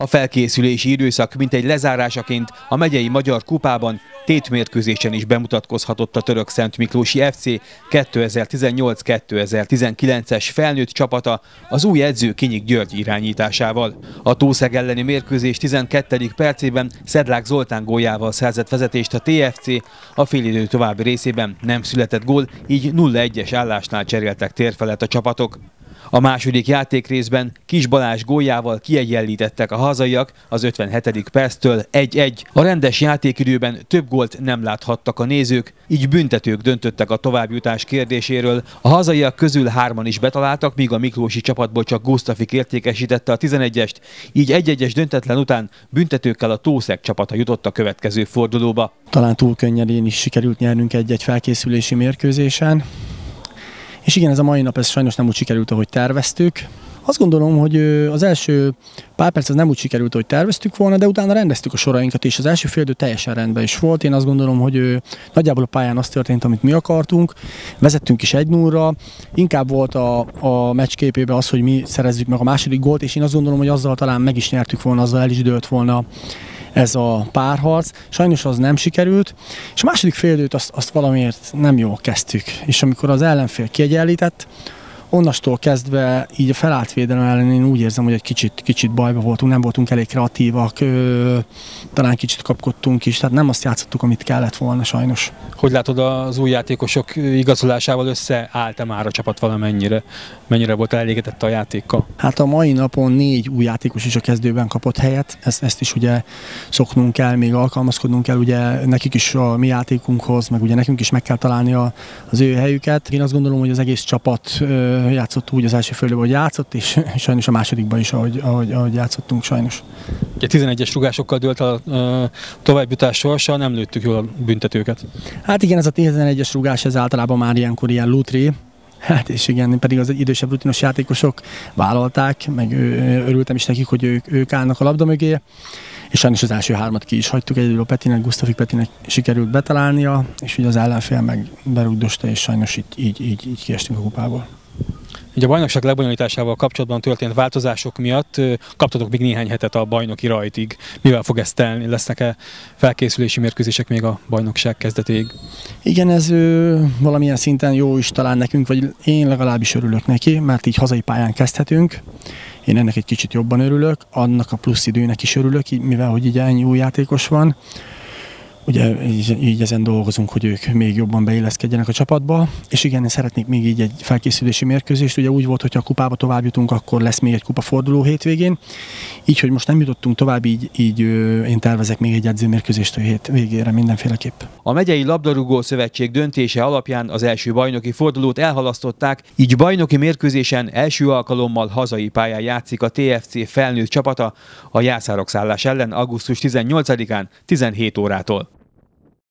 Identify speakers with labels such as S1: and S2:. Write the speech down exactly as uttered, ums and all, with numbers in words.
S1: A felkészülési időszak mintegy lezárásaként a megyei magyar kupában tétmérkőzésen is bemutatkozhatott a Török Szent Miklósi ef cé kétezer-tizennyolc kétezer-tizenkilences felnőtt csapata az új edző Kinyik György irányításával. A Tószeg elleni mérkőzés tizenkettedik percében Szedlák Zoltán góljával szerzett vezetést a té ef cé, a félidő további részében nem született gól, így nulla egyes állásnál cseréltek térfelet a csapatok. A második játékrészben Kis Balázs góljával kiegyenlítettek a hazaiak az ötvenhetedik perctől egy egy. A rendes játékidőben több gólt nem láthattak a nézők, így büntetők döntöttek a továbbjutás kérdéséről. A hazaiak közül hárman is betaláltak, míg a miklósi csapatból csak Gusztafik értékesítette a tizenegyest, így egy-egyes döntetlen után büntetőkkel a Tószeg csapata jutott a következő fordulóba.
S2: Talán túl könnyedén is sikerült nyernünk egy-egy felkészülési mérkőzésen. És igen, ez a mai nap ez sajnos nem úgy sikerült, ahogy terveztük. Azt gondolom, hogy az első pár perc az nem úgy sikerült, ahogy terveztük volna, de utána rendeztük a sorainkat, és az első fél idő teljesen rendben is volt. Én azt gondolom, hogy nagyjából a pályán az történt, amit mi akartunk. Vezettünk is egy nullra. Inkább volt a, a meccs képében az, hogy mi szerezzük meg a második gólt, és én azt gondolom, hogy azzal talán meg is nyertük volna, azzal el is dőlt volna ez a párharc. Sajnos az nem sikerült, és a második félidőt azt, azt valamiért nem jól kezdtük. És amikor az ellenfél kiegyenlített, onnastól kezdve így a felállt védelem ellen én úgy érzem, hogy egy kicsit, kicsit bajba voltunk, nem voltunk elég kreatívak, ö, talán kicsit kapkodtunk is, tehát nem azt játszottuk, amit kellett volna sajnos.
S1: Hogy látod, az új játékosok igazolásával összeállt-e már a csapat valamennyire? Mennyire volt elégedett a játékkal?
S2: Hát a mai napon négy új játékos is a kezdőben kapott helyet, ezt, ezt is ugye szoknunk kell, még alkalmazkodnunk kell, ugye nekik is a mi játékunkhoz, meg ugye nekünk is meg kell találni a, az ő helyüket. Én azt gondolom, hogy az egész csapat ö, játszott úgy az első félidőben, hogy játszott, és sajnos a másodikban is, ahogy, ahogy, ahogy játszottunk sajnos.
S1: A tizenegyes rúgásokkal dőlt a továbbjutás sorsa, nem lőttük jól a büntetőket.
S2: Hát igen, ez a tizenegyes rúgás, ez általában már ilyenkor ilyen lútré. Hát és igen, pedig az idősebb rutinos játékosok vállalták, meg örültem is nekik, hogy ők, ők állnak a labda mögé, és sajnos az első hármat ki is hagytuk, egyedül a Petinek, Gusztafik Petinek sikerült betalálnia, és ugye az ellenfél meg berugdosta, és sajnos így, így, így, így kiestünk a kupából.
S1: Ugye a bajnokság lebonyolításával kapcsolatban történt változások miatt kaptatok még néhány hetet a bajnoki rajtig. Mivel fog ezt telni? Lesznek-e felkészülési mérkőzések még a bajnokság kezdetéig?
S2: Igen, ez ö, valamilyen szinten jó is talán nekünk, vagy én legalábbis örülök neki, mert így hazai pályán kezdhetünk. Én ennek egy kicsit jobban örülök, annak a plusz időnek is örülök, mivel hogy így ennyi új játékos van. Ugye így, így ezen dolgozunk, hogy ők még jobban beilleszkedjenek a csapatba, és igen, én szeretnék még így egy felkészülési mérkőzést, ugye úgy volt, hogy ha a kupába tovább jutunk, akkor lesz még egy kupaforduló hétvégén, így, hogy most nem jutottunk tovább, így, így én tervezek még egy edzőmérkőzést a hét végére mindenféleképp.
S1: A Megyei Labdarúgó Szövetség döntése alapján az első bajnoki fordulót elhalasztották, így bajnoki mérkőzésen első alkalommal hazai pályán játszik a té ef cé felnőtt csapata a Jászárok Szállás ellen augusztus tizennyolcadikán tizenhét órától.